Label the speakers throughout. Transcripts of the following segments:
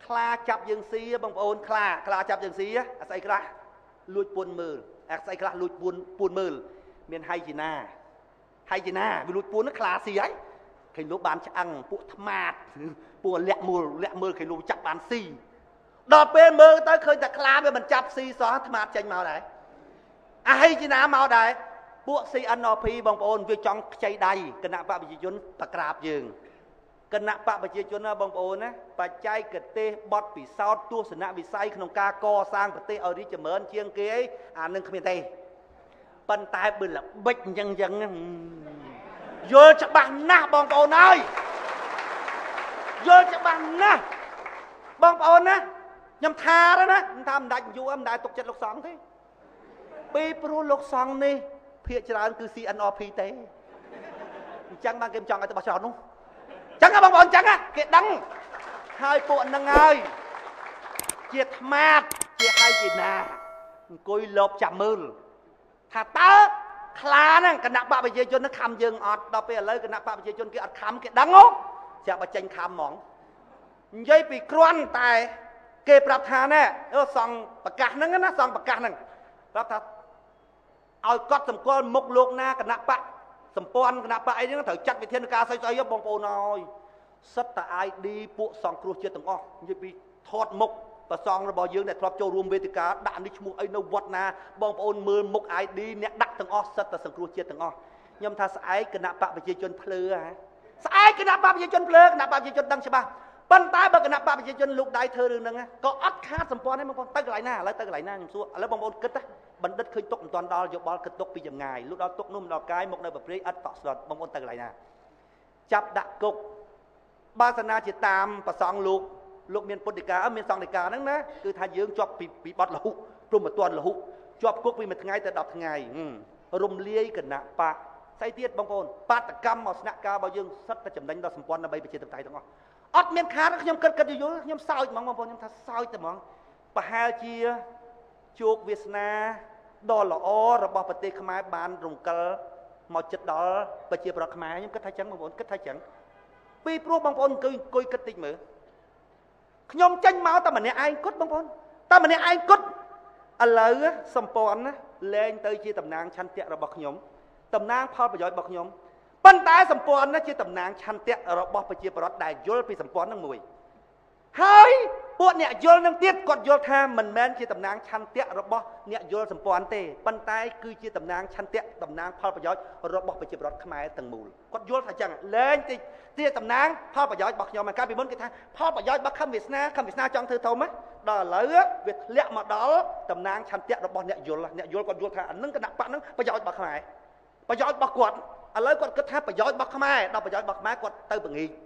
Speaker 1: ខ្លាចាប់យើងស៊ីបងប្អូនខ្លាចាប់យើងស៊ីអាស្អីខ្លះលួចពួនមើលអាស្អីខ្លះលួចពួនមើលមានហៃជីណាវាលួចពួនខ្លាស៊ីហើយឃើញលោកបានឆ្អឹងពួកថ្មាតពួកលាក់មើលឃើញលោកចាប់បានស៊ីដល់ពេលមើលទៅឃើញតែខ្លាវាមិនចាប់ស៊ីសោះថ្មាតចេញមកដែរអាហៃជីណាមកដែរពួក CNRP បងប្អូនវាចង់ខ្ចីដៃគណៈបកប្រជាជនប្រក្រាបយើងគណៈបកប្រជាជនណាបងប្អូនណាបច្ចេកទេសបត់ពិសោធន៍ទស្សនវិស័យក្នុងការកសាងប្រទេសឲ្យរីកចម្រើនជាងគេអានឹងគ្មានទេប៉ុន្តែបើល្បិចអញ្ចឹងយល់ច្បាស់ណាស់បងប្អូនហើយយល់ច្បាស់ណាស់បងប្អូនណាខ្ញុំថាណាថាមិនដាច់យូរមិនដែលទុកចិត្តលោកសង្ឃទេពីព្រោះលោកសង្ឃនេះភាគច្រើនគឺ CNRP ទេអញ្ចឹងបានគេចង់ឲ្យទៅបោះឆ្នោតនោះអញ្ចឹងបងប្អូនអញ្ចឹងគេដឹងហើយពួកនឹងហើយជាថ្មាតជាហៃជីណាអង្គុយលបចាំមើលថាតើខ្លាហ្នឹងគណៈបកប្រជាជននឹងខំយើងអត់ដល់ពេលឥឡូវគណៈបកប្រជាជនគេអត់ខំគេដឹងហ៎ស្រាប់តែចេញខំហ្មងនិយាយពីគ្រាន់តែគេប្រាប់ថាណែសង់ប្រកាសហ្នឹងណាសង់ប្រកាសហ្នឹងប្រាប់ថាឲ្យកត់សម្គាល់មុខលោកណាគណៈបកសម្ព័ន្ធគណៈបកអីហ្នឹងត្រូវចាត់វិធានការស្អីបងប្អូនអើយសិតតែ ID ពួកសង្គ្រោះជាតិទាំងអស់និយាយពីថតមុខប្រសងរបស់យើងដែលធ្លាប់ចូលរួមវេទិកាដាក់នេះឈ្មោះអីនៅវត្តណាបងប្អូនមើលមុខ ID អ្នកដាក់ទាំងអស់សិតតែសង្គ្រោះជាតិទាំងអស់ខ្ញុំថាស្អែកគណៈបកប្រជាជនភ្លើហ៎ស្អែកគណៈបកប្រជាជនភ្លើគណៈបកប្រជាជនដឹងច្បាស់ប៉ុន្តែបើគណៈបកប្រជាជនលោកដៃធ្វើរឿងហ្នឹងក៏អត់ខាតសម្ព័ន្ធដែរបងប្អូនទៅកន្លែងណាឥឡូវទៅកន្លែងណាខ្ញុំសួរឥឡូវបងប្អូនគិតណាបណ្ឌិតឃើញទុកមិនទាន់ដល់យោបល់គិតទុកពីចម្ងាយលោកដល់ទុកនោះមិនដល់កាយមកនៅប្រព្រឹត្តអត់តក់ស្លុតបងប្អូនទៅកន្លែងណាចាប់ដាក់គុកបាសនាជាតាមប្រសងលោកមានពុទ្ធិកាមានសង្ឃិកាហ្នឹងណាគឺថាយើងជាប់ពីបត់លហុព្រមមិនទាន់លហុជាប់គុកពី1ថ្ងៃទៅ10ថ្ងៃរំលាយគណៈបកស្អីទៀតបងប្អូនបាតកម្មមកស្នាក់ការរបស់យើងសិតតែចំណេញដល់សម្ព័ន្ធដើម្បីប្រជាធិបតេយ្យទាំងអស់អត់មានខាតខ្ញុំគិតយល់ខ្ញុំសើចហ្មងបងប្អូនខ្ញុំថាសើចតែហ្មងប្រហែលជាជោគវាសនាដ៏ល្អរបស់ប្រទេសខ្មែរបានរំកិលមកចិត្តដល់ប្រជាប្រដ្ឋខ្មែរខ្ញុំគិតថាចឹងបងប្អូនគិតថាចឹងពីព្រោះបងប្អូនអង្គុយគិតតិចមើលខ្ញុំចេញមកតែម្នាក់ឯងគិតបងប្អូនតែម្នាក់ឯងគិតឥឡូវសម្ព័ន្ធណាលែងទៅជាតំណាងឆន្ទៈរបស់ខ្ញុំតំណាងផលប្រយោជន៍របស់ខ្ញុំប៉ុន្តែសម្ព័ន្ធណាជាតំណាងឆន្ទៈរបស់ប្រជាប្រដ្ឋដែលយល់ពីសម្ព័ន្ធនឹងមួយហើយពួកអ្នកយល់នឹងទៀតគាត់យល់ថាមិនមែនជាតំណាងឆន្ទៈរបស់អ្នកយល់សម្ព័ន្ធទេប៉ុន្តែគឺជាតំណាងឆន្ទៈតំណាងផលប្រយោជន៍របស់ប្រជាប្រដ្ឋខ្មែរទាំងមូលគាត់យល់ថាចឹងលែងទីតំណាងផលប្រយោជន៍របស់ខ្ញុំកាលពីមុនគេថាផលប្រយោជន៍របស់ខំវាសនាចង់ធ្វើធំដល់ឥឡូវវាធ្លាក់មកដល់តំណាងឆន្ទៈរបស់អ្នកយល់គាត់យល់ថាអានឹងគណៈបកនឹងប្រយោជន៍របស់ខ្មែរប្រយោជន៍របស់គាត់ឥឡូវគាត់គិតថាប្រយោជន៍របស់ខ្មែរដល់ប្រយោជន៍របស់ខ្មែរគាត់ទៅបង្ងាយ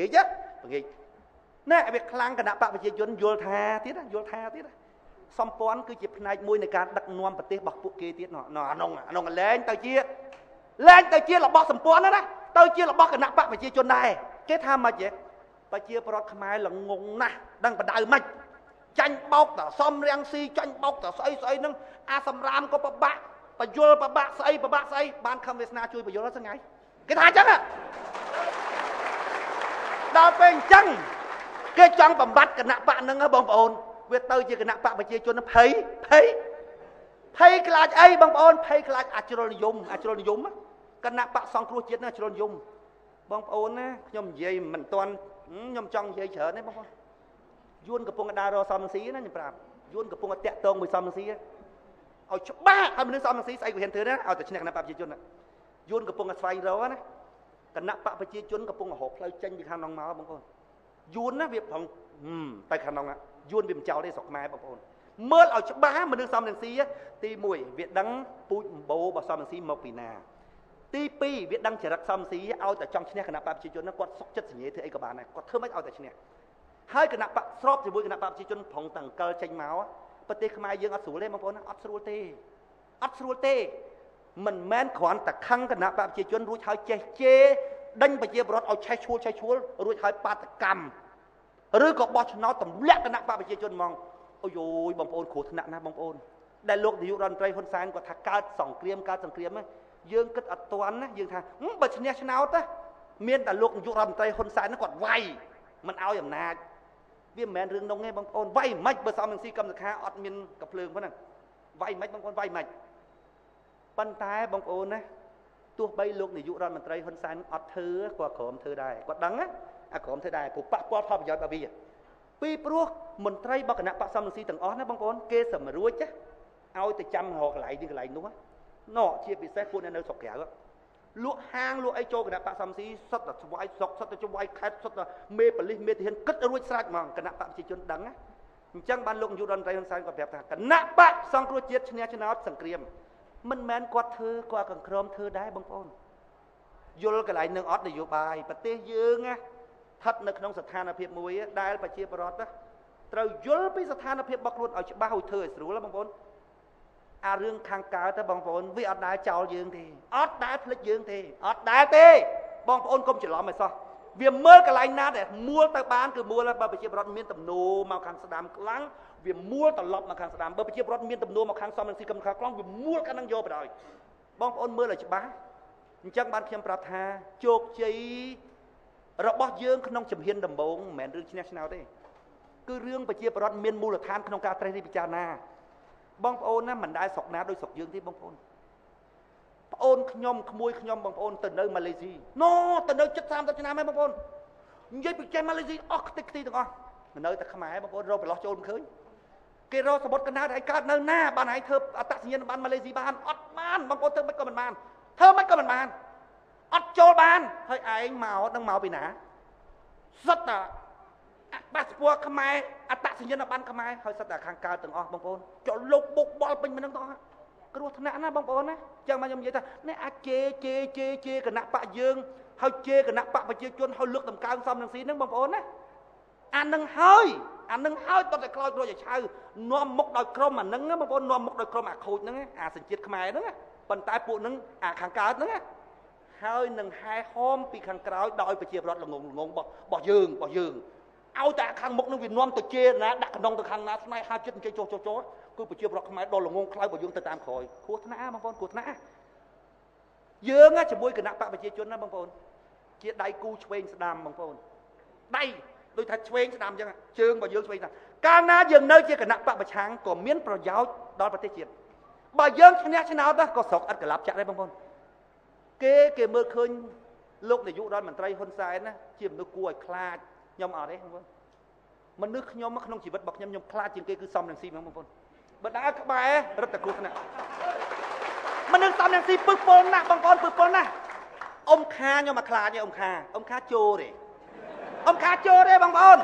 Speaker 1: ណែវាខ្លាំងគណៈបកប្រជាជនយល់ថាទៀតសម្ព័ន្ធគឺជាផ្នែកមួយនៃការដឹកនាំប្រទេសរបស់ពួកគេទៀតអានោះលែងទៅជារបស់សម្ព័ន្ធណាទៅជារបស់គណៈបកប្រជាជនដែរគេថាម៉េចប្រជាប្រដ្ឋខ្មែរល្ងងណាស់ដឹងបដៅម៉េចចាញ់បោកតសំរាំងស៊ីចាញ់បោកតស្អីហ្នឹងអាសម្រាមក៏ប្របាក់បយលប្របាក់ស្អីបានខំវាសនាជួយបយលហ្នឹងថ្ងៃគេថាអញ្ចឹងដល់ពេលអញ្ចឹងគេចង់បំបត្តិគណៈបកហ្នឹងបងប្អូនវាទៅជាគណៈបកប្រជាជនភ័យខ្លាចអីបងប្អូនភ័យខ្លាចអជ្រុលនិយមគណៈបកសង្គ្រោះជាតិណាអជ្រុលនិយមបងប្អូនណាខ្ញុំនិយាយមិនទាន់ខ្ញុំចង់និយាយច្រើនទេបងប្អូនយួនកំពុងដើររកសំស៊ីណាខ្ញុំប្រាប់យួនកំពុងតាក់ទងមួយសំស៊ីឲ្យច្បាស់ឲ្យមនុស្សសំស៊ីស្អីក៏ហ៊ានធ្វើណាឲ្យតែឈ្នះគណៈបកប្រជាជនយួនកំពុងស្វែងរកណាគណៈបកប្រជាជនកំពុងរកផ្លូវចេញពីខាងនោះមកបងប្អូនយួនណាវាផងទៅខាងនោះយួនវាមិនចោលទេស្រុកខ្មែរបងប្អូនមើលឲ្យច្បាស់មនុស្សសំស៊ីទី1វាដឹងពូជអម្បូររបស់សំស៊ីមកពីណាទី2វាដឹងចរិតសំស៊ីឲ្យតែចង់ឈ្នះគណៈបកប្រជាជនគាត់សុកចិត្តសញ្ញាធ្វើអីក៏បានដែរគាត់ធ្វើមិនឲ្យតែឈ្នះហើយគណៈបកស្របជាមួយគណៈបកប្រជាជនប្រងតង្កលចេញមកប្រទេសខ្មែរយើងអត់ស្រួលទេបងប្អូនអត់ស្រួលទេមិនមែនគ្រាន់តែខឹងគណៈបកប្រជាជនរួចហើយចេះជេរដេញប្រជាពលរដ្ឋឲ្យឆេះឈួលរួចហើយបាតកម្មឬក៏បោះឆ្នោតទម្លាក់គណៈបកប្រជាជនហ្មងអូយយបងប្អូនគ្រោះថ្នាក់ណាស់បងប្អូនដែលលោកនាយករដ្ឋមន្ត្រីហ៊ុនសែនគាត់ថាកើតសង្គ្រាមយើងគិតអត់ទាន់ណាយើងថាបើឈ្នះឆ្នោតមានតែលោកនាយករដ្ឋមន្ត្រីហ៊ុនសែនគាត់វាយមិនឲ្យអំណាចវាមិនមែនរឿងនងទេបងប្អូនវាយមិនបើសំនឹងស៊ីកម្មសខាអត់មានកាភ្លើងប៉ុណ្ណឹងវាយមិនបងប្អូនវាយមិនប៉ុន្តែបងប្អូនណាទោះបីលោកនាយករដ្ឋមន្ត្រីហ៊ុនសែនអត់ធ្វើគាត់ក្រុមធ្វើដែរគាត់ដឹងណាអាក្រុមធ្វើដែរព្រោះប៉ះពាល់ផលប្រយោជន៍របស់វាពីព្រោះមន្ត្រីរបស់គណៈបកសំនឹងស៊ីទាំងអស់ណាបងប្អូនគេសម្រួចឲ្យទៅចាំរកកន្លែងនេះកន្លែងនោះណោជាពិសេសពួកអ្នកនៅស្រុកក្រៅលក់ហាងលក់អីចូលគណៈបកសំស៊ីសុទ្ធតែស្វាយស្រុកសុទ្ធតែស្វាយខេត្តសុទ្ធតែមេប៉ូលីសមេទាហានគិតរួចស្រេចហ្មងគណៈបកប្រជាជនដឹងណាអញ្ចឹងបានលោកនាយករដ្ឋមន្ត្រីហ៊ុនសែនគាត់ប្រាប់ថាគណៈបកសង្គ្រោះជាតិឈ្នះឆ្នោតសង្គ្រាមមិនមែនគាត់ធ្វើគាត់កង្ក្រមធ្វើដែរបងប្អូនយល់កន្លែងនឹងអត់នយោបាយប្រទេសយើងណាស្ថិតនៅក្នុងស្ថានភាពមួយដែលប្រជាពលរដ្ឋត្រូវយល់ពីស្ថានភាពរបស់ខ្លួនឲ្យច្បាស់ឲ្យធ្វើឲ្យស្រួលបងប្អូនអារឿងខាងកើតទៅបងប្អូនវាអត់ដែលចោលយើងទេអត់ដែលភ្លេចយើងទេអត់ដែលទេបងប្អូនកុំច្រឡំឲ្យសោះវាមើលកន្លែងណាដែលមួលទៅបានគឺមួលបើប្រជាពលរដ្ឋមានទំនោរមកខាងស្ដាំខ្លាំងវាមួលត្រឡប់មកខាងស្ដាំបើប្រជាពលរដ្ឋមានទំនោរមកខាងសំនឹងស៊ីកំខាងខ្លាំងវាមួលខាងហ្នឹងយកទៅហើយបងប្អូនមើលឲ្យច្បាស់អញ្ចឹងបានខ្ញុំប្រាប់ថាជោគជ័យរបស់យើងក្នុងជំហានដំបូងមិនមែនរឿងឈ្នះឆ្នោតទេគឺរឿងប្រជាពលរដ្ឋមានមូលដ្ឋានក្នុងការត្រេះរិះពិចារណាបងប្អូនណាមិនដែលស្រុកណាដូចស្រុកយើងទេបងប្អូនប្អូនខ្ញុំក្មួយខ្ញុំបងប្អូនទៅនៅម៉ាឡេស៊ីណូទៅនៅជិត30ឆ្នាំហើយបងប្អូននិយាយពីចេះម៉ាឡេស៊ីអស់ខ្ទេចខ្ទីទាំងអស់នៅតែខ្មែរបងប្អូនរកប្រឡោះចូលមិនឃើញគេរកសមុទ្រកណ្ដាលឯកើតនៅណាបានឯងធ្វើអត្តសញ្ញាណប័ណ្ណម៉ាឡេស៊ីបានអត់បានបងប្អូនធ្វើមិនក៏មិនបានធ្វើមិនក៏មិនបានអត់ចូលបានហើយឯងមកនឹងមកពីណាសិតតាប៉ាសពតខ្មែរអត្តសញ្ញាណប័ណ្ណខ្មែរហើយសិតតែខាងកើតទាំងអស់បងប្អូនចុះលោកបុកបល់ពេញមិននឹងទាំងអស់គ្រោះថ្នាក់ណាបងប្អូនណាចឹងមកខ្ញុំនិយាយថានេះអាចជេគណៈបកយើងហើយជេគណៈបកប្រជាជនហើយលើកតម្កើងសំនឹងស៊ីហ្នឹងបងប្អូនណាអានឹងហើយតតែខ្លោចរួចឲ្យឆៅនាំមុខដោយក្រុមអាហ្នឹងបងប្អូននាំមុខដោយក្រុមអាខូចហ្នឹងអាសញ្ជាតិខ្មែរហ្នឹងប៉ុន្តែពួកហ្នឹងអាខាងកើតហ្នឹងហើយនឹងហែហោមពីខាងក្រោយដោយប្រជាពលរដ្ឋល្ងងរបស់យើងឲ្យតែខាងមុខនឹងវានាំទៅជេរណាដាក់កណ្ដុងទៅខាងណាស្នេហាចិត្តអញ្ចឹងចុះគឺប្រជាពលរដ្ឋខ្មែរដល់ល្ងងខ្លៅរបស់យើងទៅតាមក្រោយគ្រោះថ្នាក់បងប្អូនគ្រោះថ្នាក់យើងជាមួយគណៈបកប្រជាជនណាបងប្អូនជាដៃគូឆ្វេងស្ដាំបងប្អូនដៃដូចថាឆ្វេងស្ដាំអញ្ចឹងជើងរបស់យើងឆ្វេងស្ដាំកាលណាយើងនៅជាគណៈបកប្រឆាំងក៏មានប្រយោជន៍ដល់ប្រទេសជាតិបើយើងឈ្នះឆ្នោតក៏ស្រុកឥតកលាប់ចាក់ដែរបងប្អូនគេមើលឃើញលោកនាយករដ្ឋមន្ត្រីហ៊ុនសែនណាជាមនុស្សគួរឲ្យខ្លាចខ្ញុំអត់ទេបងប្អូនមនុស្សខ្ញុំក្នុងជីវិតរបស់ខ្ញុំខ្លាចជាងគេគឺសំនឹងស៊ីហ្មងបងប្អូនបើដើរក្បែររត់តែគ្រោះថ្នាក់មនុស្សសំនឹងស៊ីពឹសពលណាស់បងប្អូនពឹសពលណាស់អ៊ំខាខ្ញុំមកខ្លាចទេអ៊ំខាចូលទេបងប្អូន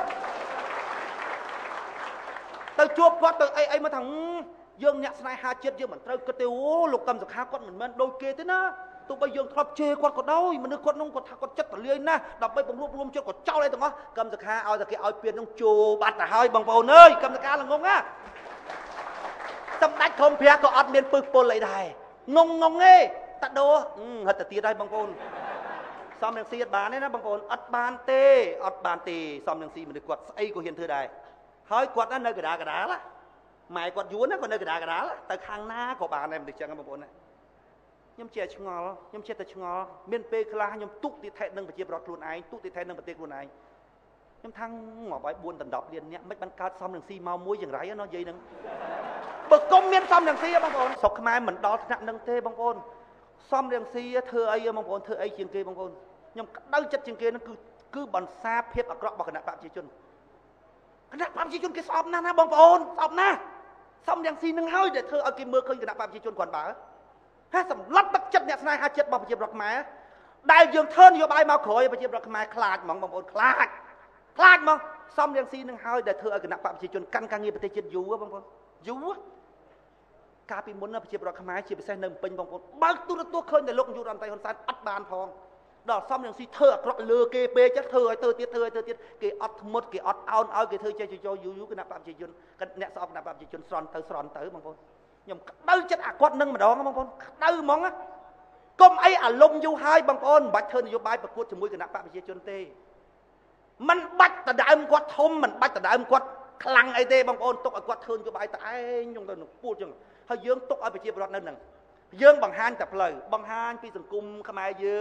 Speaker 1: ទៅជួបគាត់ទៅអីមកថាយើងអ្នកស្នេហាជាតិយើងមិនត្រូវគិតទេអូលោកកឹមសុខាគាត់មិនមែនដូចគេទេណាទោះបីយើងធ្លាប់ជេរគាត់ក៏ដោយមនុស្សគាត់នោះគាត់ថាគាត់ចិត្តទលាយណាស់ដើម្បីបង្រួបរวมចិត្តគាត់ចោលអីទាំងអស់កឹមសុខាឲ្យតែគេឲ្យពៀននោះចូលបាត់ទៅហើយបងប្អូនអើយកឹមសុខាល្ងងណាសម្ដេចក្រុមព្រះក៏អត់មានពឹសពលអីដែរងងទេតាដោហិតទៅទៀតហើយបងប្អូនសំនឹងស៊ីអត់បានទេណាបងប្អូនអត់បានទេសំនឹងស៊ីមនុស្សគាត់ស្អីក៏ហ៊ានធ្វើដែរហើយគាត់នៅកដាលម៉ែគាត់យួនណាគាត់នៅកដាលទៅខាងណាក៏បានដែរមនុស្សចឹងបងប្អូនណាខ្ញុំជាឆ្ងល់ខ្ញុំចេះតែឆ្ងល់មានពេលខ្លះខ្ញុំទុកទីថេនឹងប្រជាប្រដ្ឋខ្លួនឯងទុកទីថេនឹងប្រទេសខ្លួនឯងខ្ញុំថាងាប់ឲ្យ4ដល់10លានអ្នកមិនបានកើតសំនឹងស៊ីមកមួយយ៉ាងไรណោះនិយាយហ្នឹងបើគុំមានសំនឹងស៊ីបងប្អូនស្រុកខ្មែរមិនដល់ថ្នាក់ហ្នឹងទេបងប្អូនសំនឹងស៊ីធ្វើអីបងប្អូនធ្វើអីជាងគេបងប្អូនខ្ញុំក្តៅចិត្តជាងគេហ្នឹងគឺបន្សាភាពអាក្រក់របស់គណៈបកប្រជាជនគេស្អប់ណាស់ណាបងប្អូនស្អប់ណាស់សំនឹងស៊ីនឹងហើយដែលធ្វើឲ្យគេមើលឃើញគណៈបកប្រជាជនគាត់បើហើយសម្លាប់ទឹកចិត្តអ្នកស្នេហាជាតិរបស់ប្រជាប្រដ្ឋខ្មែរដែលយើងធ្វើនយោបាយមកក្រោយប្រជាប្រដ្ឋខ្មែរខ្លាចហ្មងបងប្អូនខ្លាចហ្មងសំរងស៊ីនឹងហើយដែលធ្វើឲ្យគណៈបកប្រជាជនកាន់ការងារប្រទេសជាតិយូរបងប្អូនយូរកាលពីមុនប្រជាប្រដ្ឋខ្មែរជាពិសេសនៅពេញបងប្អូនបើកទូរទស្សន៍ឃើញតែលោកនាយករដ្ឋមន្ត្រីហ៊ុនសែនអត់បានផងដល់សំរងស៊ីធ្វើអាក្រក់លើគេពេកចិត្តធ្វើឲ្យទៅទៀតគេអត់ធ្មត់គេអត់អោនឲ្យគេធ្វើចេះយូរគណៈបកប្រជាជនអ្នកស្អប់គណៈបកប្រជាជនស្រន់ទៅបងប្អូនខ្ញុំក្តៅចិត្តអាគាត់នឹងម្ដងបងប្អូនក្តៅហ្មងកុំអីអាលុំយូរហើយបងប្អូនមិនបាច់ធ្វើនយោបាយប្រកួតជាមួយគណៈបកប្រជាជនទេមិនបាច់តដើមគាត់ធំមិនបាច់តដើមគាត់ខ្លាំងអីទេបងប្អូនទុកឲ្យគាត់ធ្វើនយោបាយតែឯងខ្ញុំទៅនឹងពូជចឹងហើយយើងទុកឲ្យប្រជាពលរដ្ឋនៅនឹងយើងបង្ហាញតែផ្លូវបង្ហាញពីសង្គមខ្មែរយើង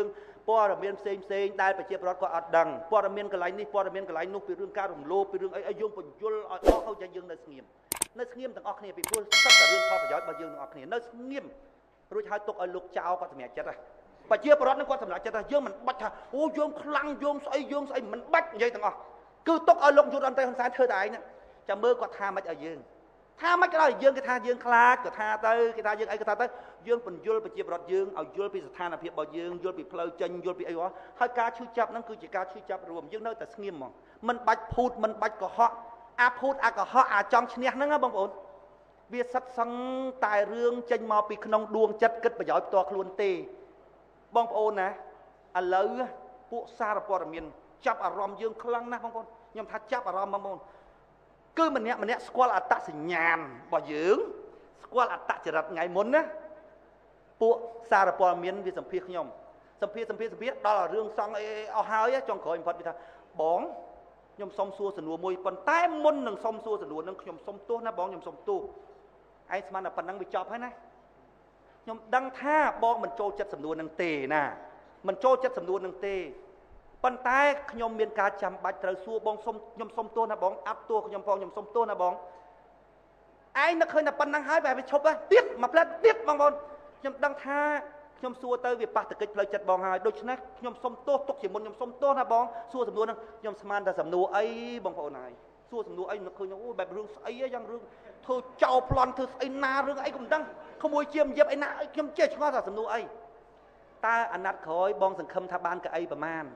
Speaker 1: ព័ត៌មានផ្សេងដែលប្រជាពលរដ្ឋគាត់អត់ដឹងព័ត៌មានកន្លែងនេះព័ត៌មានកន្លែងនោះពីរឿងការរំលោភពីរឿងអីយើងបញ្យល់ឲ្យអស់ហើយយើងនៅស្ងៀមទាំងអស់គ្នាពីព្រោះសិតតែរឿងផលប្រយោជន៍របស់យើងទាំងអស់គ្នានៅស្ងៀមរួចហើយទុកឲ្យលោកចៅគាត់សម្រេចចិត្តហ្នឹងប្រជាពលរដ្ឋនឹងគាត់សម្រេចចិត្តថាយើងមិនបាច់ថាអូយើងខ្លាំងយើងស្អីមិនបាច់និយាយទាំងអស់គឺទុកឲ្យលោកយុទ្ធអន្តរហ៊ុនសែនធ្វើតែឯងចាំមើលគាត់ថាមិនឲ្យយើងថាមិនក៏ដោយយើងគេថាយើងខ្លាចក៏ថាទៅគេថាយើងអីក៏ថាទៅយើងបញ្យល់ប្រជាពលរដ្ឋយើងឲ្យយល់ពីស្ថានភាពរបស់យើងយល់ពីផ្លូវចេញយល់ពីអីវ៉ាហើយការឈឺចាប់ហ្នឹងគឺជាការឈឺចាប់រួមយើងនៅតែស្ងៀមហ្មងមិនបាច់ភូតមិនបាច់កុហកអាភូតអាកុហកអាចង់ឈ្នះហ្នឹងណាបងប្អូនវាសិតសឹងតែរឿងចេញមកពីក្នុងដួងចិត្តគិតប្រយោជន៍ផ្ទាល់ខ្លួនទេបងប្អូនណាឥឡូវពួកសារព័ត៌មានចាប់អារម្មណ៍យើងខ្លាំងណាស់បងប្អូនខ្ញុំថាចាប់អារម្មណ៍បងប្អូនគឺម្នាក់ស្គាល់អត្តសញ្ញាណរបស់យើងស្គាល់អត្តចរិតថ្ងៃមុនណាពួកសារព័ត៌មានវាសម្ភាសខ្ញុំសម្ភាសដល់រឿងសង់អីអស់ហើយចុងក្រោយបំផុតវាថាបងខ្ញុំសុំសួរសំណួរមួយប៉ុន្តែមុននឹងសុំសួរសំណួរនឹងខ្ញុំសុំទោសណាបងខ្ញុំសុំទោសឯងស្មានតែប៉ុណ្្នឹងវាចប់ហើយណាខ្ញុំដឹងថាបងមិនចូលចិត្តសំណួរនឹងទេណាមិនចូលចិត្តសំណួរនឹងទេប៉ុន្តែខ្ញុំមានការចាំបាច់ត្រូវសួរបងខ្ញុំសុំទោសណាបងអាប់ទោសខ្ញុំផងខ្ញុំសុំទោសណាបងឯងនឹកឃើញតែប៉ុណ្្នឹងហើយបែបវាឈប់ទៀតមួយផ្លែតទៀតបងប្អូនខ្ញុំដឹងថាខ្ញុំសួរទៅវាប៉ះទង្គិចផ្លូវចិត្តបងហើយដូច្នេះខ្ញុំសុំទោសទុកជាមុនខ្ញុំសុំទោសណាបងសួរសំណួរហ្នឹងខ្ញុំស្មានតែសំណួរអីបងប្អូនហើយសួរសំណួរអីនឹកឃើញអូបែបរឿងស្អីយ៉ាងរឿងធ្វើចោលប្លន់ធ្វើស្អីណារឿងអីក៏មិនដឹងក្មួយជាមយៀបអីណាខ្ញុំចេះឆ្ងល់ថាសំណួរអីតើអាណត្តិក្រោយបងសង្ឃឹមថាបានកៅអីប្រមាណ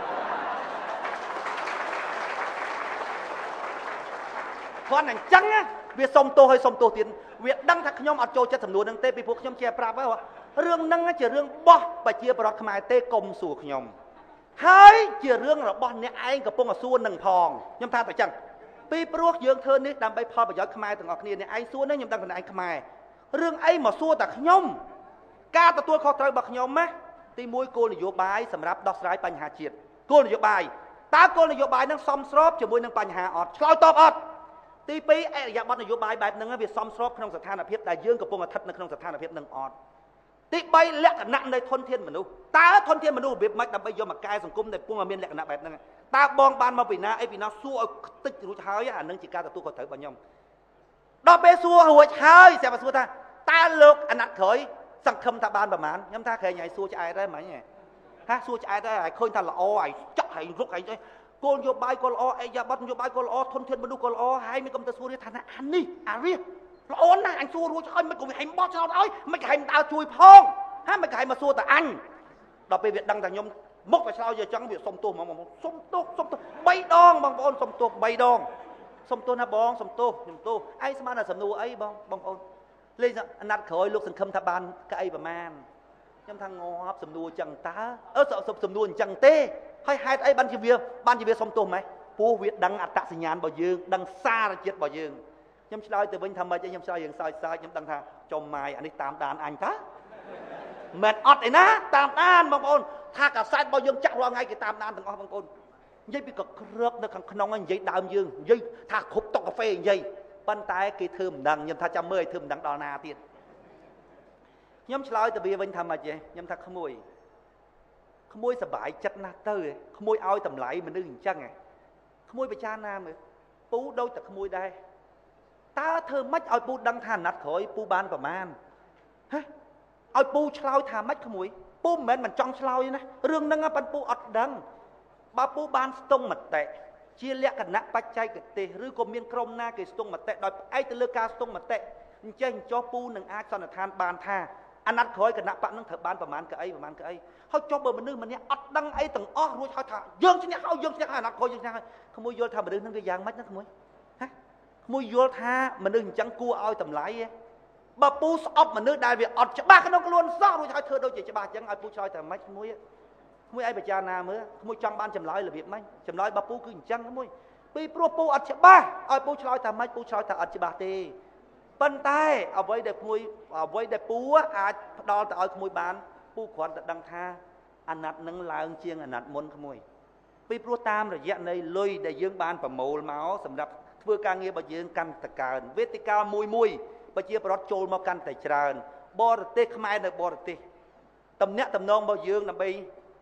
Speaker 1: គាត់អញ្ចឹងវាសុំទោសហើយសុំទោសទៀតវាដឹងថាខ្ញុំអត់ចូលចិត្តសំណួរហ្នឹងទេពីព្រោះខ្ញុំជាប្រាប់ហើយរឿងហ្នឹងជារឿងបោះប្រជាពលរដ្ឋខ្មែរទេកុំសួរខ្ញុំហើយជារឿងរបស់អ្នកឯងកំពុងសួរនឹងផងខ្ញុំថាតែអញ្ចឹងពីព្រោះយើងធ្វើនេះដើម្បីផលប្រយោជន៍ខ្មែរទាំងអស់គ្នាអ្នកឯងសួរនេះខ្ញុំដឹងថាអ្នកឯងខ្មែររឿងអីមកសួរតែខ្ញុំការទទួលខុសត្រូវរបស់ខ្ញុំណាទី1គោលនយោបាយសម្រាប់ដោះស្រាយបញ្ហាជាតិគោលនយោបាយតើគោលនយោបាយហ្នឹងសមស្របជាមួយនឹងបញ្ហាអត់ឆ្លើយតបអត់ទី2អរិយាប័ត្រនយោបាយបែបហ្នឹងវាសមស្របក្នុងស្ថានភាពដែលយើងកំពុងស្ថិតនៅក្នុងស្ថានភាពហ្នឹងអត់ទី3លក្ខណៈនៃធនធានមនុស្សតើធនធានមនុស្សរបៀបម៉េចដើម្បីយកមកកែសង្គមដែលពុំមានលក្ខណៈបែបហ្នឹងតើបងបានមកពីណាអីពីណាសួរឲ្យខ្ទេចរួចហើយអានឹងជាការទទួលខុសត្រូវរបស់ខ្ញុំដល់ពេលសួររួចហើយស្រាប់តែសួរថាតើលោកអាណត្តិក្រោយសង្ឃឹមថាបានប្រមាណខ្ញុំថាក្រែងឲ្យសួរឆ្អែតដែរមិញថាសួរឆ្អែតដែរឲ្យឃើញថាល្អឲ្យចាក់ឲ្យរុកឲ្យគោលនយោបាយក៏ល្អអេយ៉ាប័តនយោបាយក៏ល្អធនធានមនុស្សក៏ល្អហើយមិនកុំទៅសួរថាណាអានេះអានេះល្អណាស់អញសួររួចហើយមិនកុំហែងបោះចោលឲ្យមិនកហែងដើរជួយផងហើយមិនកហែងមកសួរតែអញដល់ពេលវាដឹងថាខ្ញុំមុខតែឆ្លោយយកចឹងវាសុំទោសហ្មងសុំទោស3ដងបងប្អូនសុំទោស3ដងសុំទោសណាបងសុំទោសខ្ញុំទោសឯងស្មានតែសំណួរអីបងប្អូនលេងអាណត្តិក្រោយលោកសង្ឃឹមថាបានកៅអីប្រមាណខ្ញុំថាងាប់សំណួរចឹងតើសំណួរអញ្ចឹងទេហើយហេតុអីបានជាវាសុំទោសម៉េចព្រោះវាដឹងអត្តសញ្ញាណរបស់យើងដឹងសារជាតិរបស់យើងខ្ញុំឆ្លើយទៅវិញថាម៉េចខ្ញុំឆ្លើយរឿងសើចខ្ញុំដឹងថាចុំម៉ាយអានេះតាមដានអញតើមិនអត់ឯណាតាមដានបងប្អូនថាកាសែតរបស់យើងចាក់រាល់ថ្ងៃគេតាមដានទាំងអស់បងប្អូននិយាយពីក៏ក្រើកនៅខាងក្នុងហ្នឹងនិយាយដើមយើងនិយាយថាគ្រប់តុកកាហ្វេនិយាយប៉ុន្តែគេធ្វើមិនដឹងខ្ញុំថាចាំមើលឲ្យធ្វើមិនដឹងដល់ណាទៀតខ្ញុំឆ្លើយទៅវាវិញថាម៉េចទេខ្ញុំថាក្មួយសប្បាយចិត្តណាស់ទៅក្មួយឲ្យតម្លៃមនុស្សអញ្ចឹងក្មួយពិចារណាមើលពូដូចតែក្មួយដែរតើធ្វើម៉េចឲ្យពូដឹងថាអាណត្តិក្រោយពូបានប្រមាណហ៎ឲ្យពូឆ្លើយថាម៉េចក្មួយពូមិនមែនមិនចង់ឆ្លើយណារឿងហ្នឹងប៉ិនពូអត់ដឹងបើពូបានស្ទង់មតិជាលក្ខណៈបច្ចេកទេសឬក៏មានក្រុមណាគេស្ទង់មតិដោយផ្អែកទៅលើការស្ទង់មតិអញ្ចឹងចុះពូនឹងអាចសន្និដ្ឋានបានថាអាណត្តិក្រោយគណៈបកនឹងត្រូវបានប្រមាណកៅអីហើយចុះបើមនុស្សម្នាក់អត់ដឹងអីទាំងអស់រួចហើយថាយើងឈ្នះហើយអាណត្តិក្រោយយើងឈ្នះហើយក្មួយយល់ថាមនុស្សនឹងវាយ៉ាងម៉េចណាក្មួយក្មួយយល់ថាមនុស្សអញ្ចឹងគួរឲ្យតម្លៃបើពូស្អប់មនុស្សដែលវាអត់ច្បាស់ក្នុងខ្លួនសោះរួចហើយធ្វើដូចជាច្បាស់អញ្ចឹងឲ្យពូឆ្លើយតែម៉េចក្មួយឲ្យពិចារណាមើលក្មួយចង់បានចម្លើយរបៀបម៉េចចម្លើយរបស់ពូគឺអញ្ចឹងក្មួយពីព្រោះពូអត់ច្បាស់ឲ្យពូឆ្លើយតែម៉េចពូឆ្លើយតែអត់ច្បាស់ទេប៉ុន្តែអ្វីដែលពូអាចផ្ដល់ទៅឲ្យក្មួយបានពូគ្រាន់តែដឹងថាអាណត្តិនឹងឡើងជាងអាណត្តិមុនក្មួយពីព្រោះតាមរយៈនៃលុយដែលយើងបានប្រមូលមកសម្រាប់ធ្វើការងាររបស់យើងកាន់តែកើនវេទិកាមួយប្រជាពលរដ្ឋចូលមកកាន់តែច្រើនបរទេសខ្មែរនៅបរទេសតំណាក់តំណងរបស់យើងដើម្បី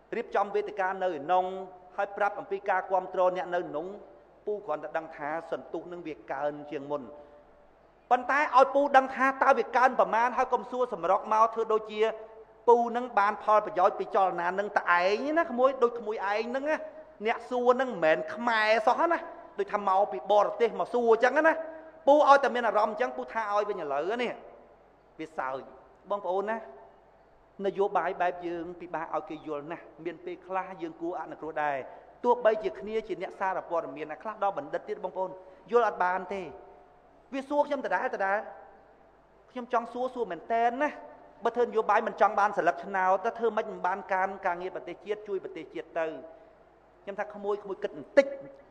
Speaker 1: រៀបចំវេទិកានៅនងហើយប្រាប់អំពីការគ្រប់គ្រងអ្នកនៅនងពូគ្រាន់តែដឹងថាសន្ទុះនឹងវាកើនជាងមុនប៉ុន្តែឲ្យពូដឹងថាតើវាកើនប្រមាណហើយកុំសួរសម្រុកមកធ្វើដូចជាពូនឹងបានផលប្រយោជន៍ពីចលនានឹងតឯងណាក្មួយដូចក្មួយឯងហ្នឹងណាអ្នកសួរនឹងមិនមែនខ្មែរសោះណាដូចថាមកពីបរទេសមកសួរអញ្ចឹងណាពូឲ្យតែមានអារម្មណ៍អញ្ចឹងពូថាឲ្យវិញឥឡូវនេះវាសើចបងប្អូនណានយោបាយបែបយើងពិបាកឲ្យគេយល់ណាស់មានពេលខ្លះយើងគួរអនុគ្រោះដែរទោះបីជាគ្នាជាអ្នកសារព័ត៌មានណាខ្លះដល់បណ្ឌិតទៀតបងប្អូនយល់អត់បានទេវាសួរខ្ញុំដដែលខ្ញុំចង់សួរមែនតែនណាបើធ្វើនយោបាយមិនចង់បានសិលឹកឆ្នោតទៅធ្វើម៉េចមិនបានការងារប្រទេសជាតិជួយប្រទេសជាតិទៅខ្ញុំថាក្មួយគិតបន្តិច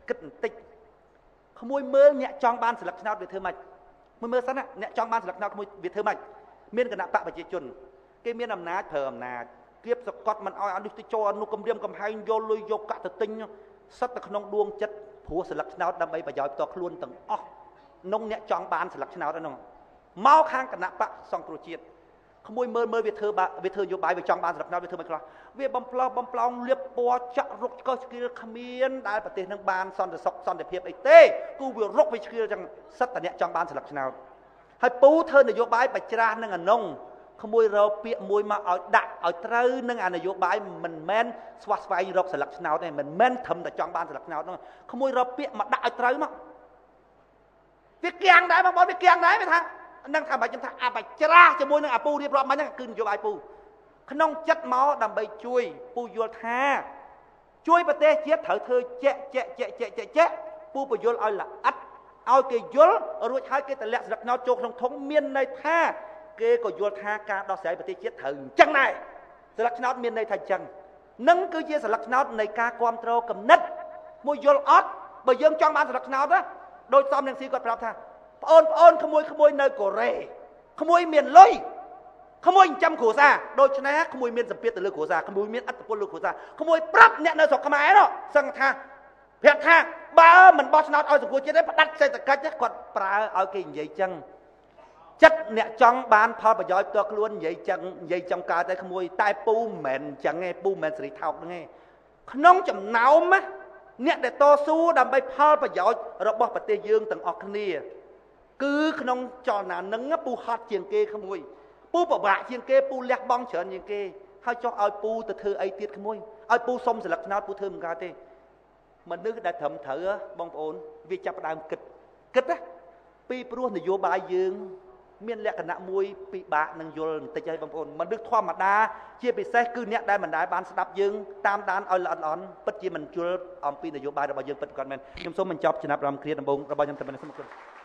Speaker 1: ក្មួយមើលអ្នកចង់បានសិលឹកឆ្នោតវាធ្វើម៉េចមើលសិនណាអ្នកចង់បានសិលឹកឆ្នោតក្មួយវាធ្វើម៉េចមានគណៈបកប្រជាជនគេមានអំណាចប្រើអំណាចគៀបសកត់មិនឲ្យនេះទៅចូលអនុគម្រាមកំហែងយកលុយយកកាក់ទៅទិញសិតទៅក្នុងដួងចិត្តព្រោះសិលឹកឆ្នោតដើម្បីប្រយោជន៍ផ្ទាល់ខ្លួនទាំងអស់នងអ្នកចង់បានសិលឹកឆ្នោតហ្នឹងមកខាងគណៈបកសង្គ្រោះជាតិក្មួយមើលវាធ្វើនយោបាយវាចង់បានសិលឹកឆ្នោតវាធ្វើមិនខ្លះវាបំផ្លោងលៀបពណ៌ចាក់រុកឆ្កឹះឆ្កៀលគ្មានដែលប្រទេសនឹងបានសន្តិសុខសន្តិភាពអីទេគូវារុកវាឆ្កៀលចឹងសិតតែអ្នកចង់បានសិលឹកឆ្នោតហើយពូធ្វើនយោបាយបច្ច្រាស់នឹងអានងក្មួយរកពាក្យមួយមកឲ្យដាក់ឲ្យត្រូវនឹងអានយោបាយមិនមែនស្វះស្វែងរកសិលឹកឆ្នោតទេមិនមែនត្រឹមតែចង់បានសិលឹកឆ្នោតហ្នឹងក្មួយរកពាក្យមកដាក់ឲ្យត្រូវមកវាគៀងដែរបងប្អូនវាគៀងដែរវាថានឹងថាមិនខ្ញុំថាអាបច្ច្រាស់ជាមួយនឹងអាពូរៀបរាប់មិញហ្នឹងគឺនយោបាយពូក្នុងចិត្តមកដើម្បីជួយពូយល់ថាជួយប្រទេសជាតិត្រូវធ្វើជាក់ពូបញ្យល់ឲ្យល្អិតឲ្យគេយល់រួចហើយគេតម្លាក់ស្លឹកឆ្នោតចូលក្នុងធុងមានន័យថាគេក៏យល់ថាការដោះស្រាយប្រទេសជាតិត្រូវអញ្ចឹងដែរស្លឹកឆ្នោតមានន័យថាអញ្ចឹងនឹងគឺជាស្លឹកឆ្នោតនៃការគ្រប់គ្រងគំនិតមួយយល់អត់បើយើងចង់បានស្លឹកឆ្នោតណាដោយសំនឹងស៊ីគាត់ប្រាប់ថាបងប្អូនក្មួយនៅកូរ៉េក្មួយមានលុយក្មួយចិញ្ចឹមគ្រួសារដូច្នេះក្មួយមានសម្ពាធទៅលើគ្រួសារក្មួយមានអត្តពលលើគ្រួសារក្មួយប្រាប់អ្នកនៅស្រុកខ្មែរនោះសឹងថាប្រាប់ថាបើមិនបោះឆ្នោតឲ្យសង្គមជាតិទេផ្ដាច់សេដ្ឋកិច្ចគាត់ប្រើឲ្យគេនិយាយចឹងចិត្តអ្នកចង់បានផលប្រយោជន៍ផ្ទាល់ខ្លួននិយាយចង់កើតតែក្មួយតែពូមិនមែនអញ្ចឹងទេពូមិនមែនសេរីថោកហ្នឹងទេក្នុងចំណោមអ្នកដែលតស៊ូដើម្បីផលប្រយោជន៍របស់ប្រទេសយើងទាំងអស់គ្នាគឺក្នុងចលនានឹងពូហត់ជាងគេក្មួយពូពិបាកជាងគេពូលះបង់ច្រើនជាងគេហើយចុះឲ្យពូទៅធ្វើអីទៀតក្មួយឲ្យពូសុំស្លឹកឆ្នោតពូធ្វើមិនកើតទេមនុស្សដែលត្រឹមត្រូវបងប្អូនវាចាប់ផ្ដើមគិតណាពីព្រោះនយោបាយយើងមានលក្ខណៈមួយពិបាកនឹងយល់បន្តិចហើយបងប្អូនមនុស្សធម្មតាជាពិសេសគឺអ្នកដែលមិនដែលបានស្ដាប់យើងតាមដានឲ្យល្អិតល្អន់ពិតជាមិនយល់អំពីនយោបាយរបស់យើងពិតប្រាកដមែនខ្ញុំសូមបញ្ចប់ចំណាប់អារម្មណ៍គ្រាដំបូងរបស់ខ្ញុំតែប៉ុណ្ណេះសូមអរគុណ